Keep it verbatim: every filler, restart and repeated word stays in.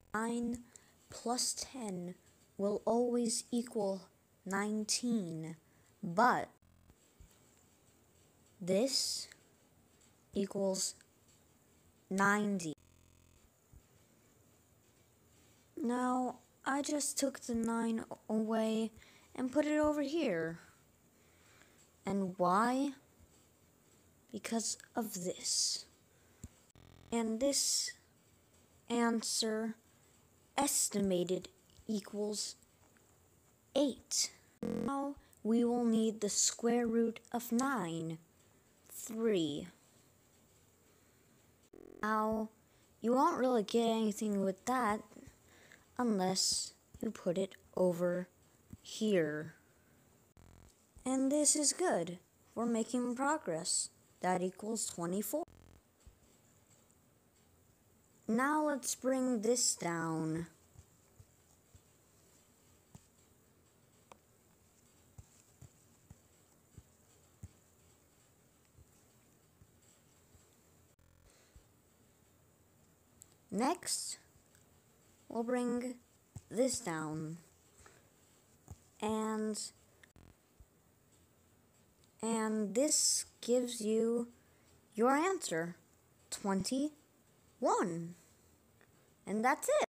nine plus ten will always equal nineteen, but this equals ninety. Now, I just took the nine away and put it over here. And why? Because of this. And this answer estimated equals eight. Now we will need the square root of nine, three. Now, you won't really get anything with that unless you put it over here. And this is good. We're making progress. That equals twenty-four. Now let's bring this down. Next, we'll bring this down. And and this gives you your answer, twenty-one. And that's it.